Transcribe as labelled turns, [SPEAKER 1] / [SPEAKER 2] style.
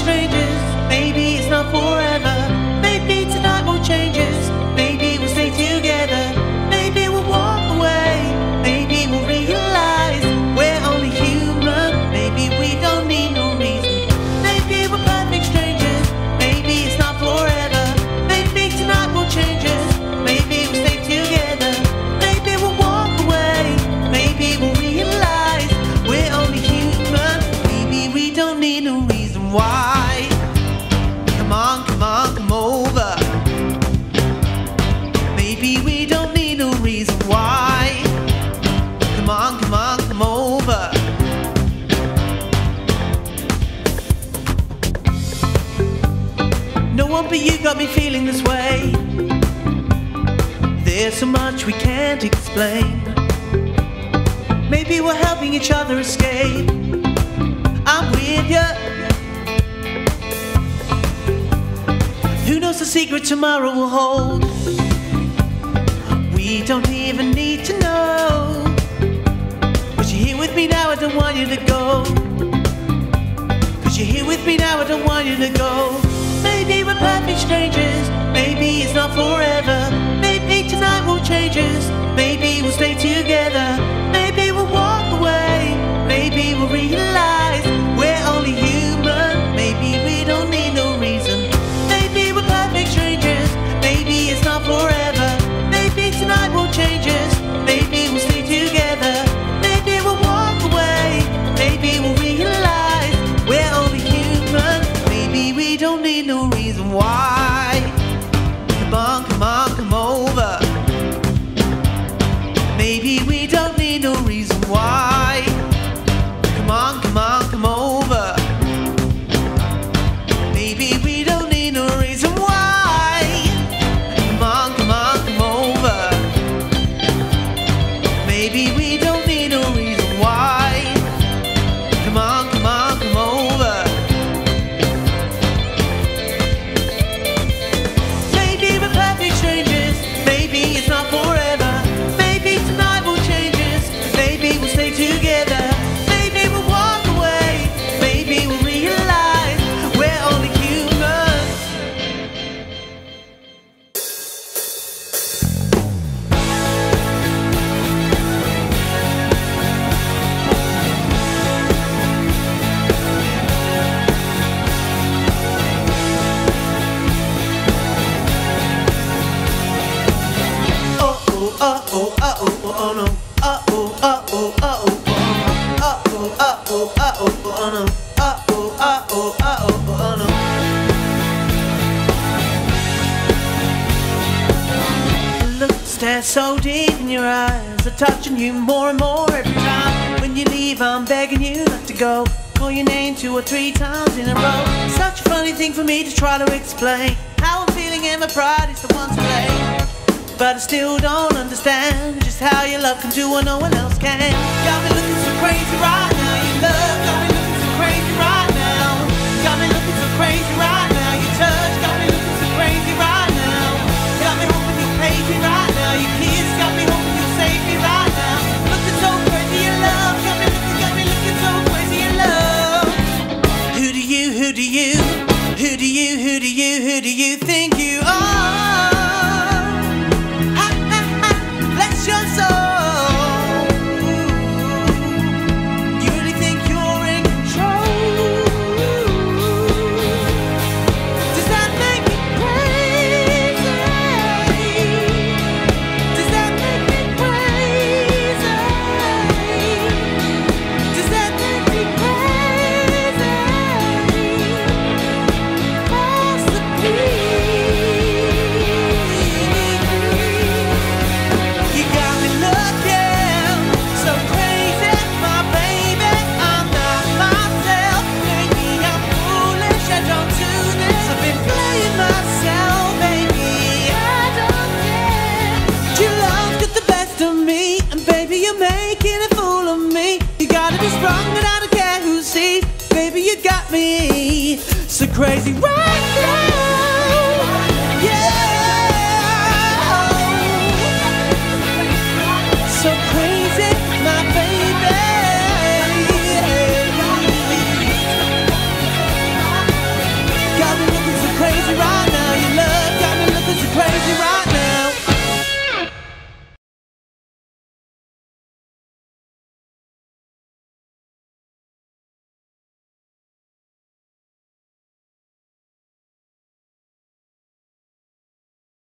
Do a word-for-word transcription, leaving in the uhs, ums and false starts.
[SPEAKER 1] strangers. Maybe it's not forever. Maybe tonight will change us. Maybe we'll stay together. Maybe we'll walk away. Maybe we'll realize we're only human. Maybe we don't need no reason. Maybe we're perfect strangers. Maybe it's not forever. Maybe tonight will change us. Maybe we'll stay together. Maybe we'll walk away. Maybe we'll realize we're only human. Maybe we don't need no reason why. Come on, come on, come over. Maybe we don't need no reason why. Come on, come on, come over. No one but you got me feeling this way. There's so much we can't explain. Maybe we're helping each other escape. I'm with you. Who knows the secret tomorrow will hold? We don't even need to know. Cause you're here with me now, I don't want you to go. Cause you're here with me now, I don't want you to go. Maybe we're perfect strangers. Maybe it's not forever. Maybe tonight will change us. Maybe we'll stay together. Maybe we'll walk away. Maybe we'll realize we're only human. Maybe we don't need no reason. Maybe we're perfect strangers. Maybe it's not forever. Maybe tonight will change us. Maybe we'll stay together. Maybe we'll walk away. Maybe we'll realize we're only human. Maybe we don't need no reason why. Come on, come on, come over. Maybe we don't need no reason why. Come on, come on, come over. Maybe we don't need no reason why. Come on, come on, come over. Maybe we don't need no reason why. Come on, come on, come over. Maybe we're perfect strangers. Maybe it's not forever. Maybe tonight will change us. Maybe we'll stay together. Maybe we'll walk away. Maybe we'll realize we're only human. Oh oh oh oh oh oh oh no. Oh oh oh oh oh oh oh oh oh oh oh oh no. Oh oh oh oh oh oh no. Look, stare so deep in your eyes. I'm touching you more and more every time. When you leave, I'm begging you not to go. Call your name two or three times in a row. Such a funny thing for me to try to explain. How I'm feeling and my pride is the one to blame. But I still don't understand just how your love can do what no one else can. Got me looking so crazy right now. Your love got me looking so crazy right now. Got me looking so crazy right now. Your touch got me looking so crazy right now. Got me hoping you'll page me right now. Your kiss got me hoping you'll save me right now. Looking so crazy in love. Got me looking, got me looking so crazy in love. Who do you, who do you, who do you, who do you, who do you think you are? Bless your soul. You really think you're in control? Does that make me crazy? Does that make me crazy? Does that make me crazy? Possibly. You got me looking so crazy, my baby. I'm not myself. Maybe I'm foolish. I don't do this. I've been playing myself, baby. I don't care. Your love got the best of me, and baby, you're making a fool of me. You gotta be strong, and I don't care who sees. Baby, you got me so crazy right now. Yeah. So crazy, my baby. crazy right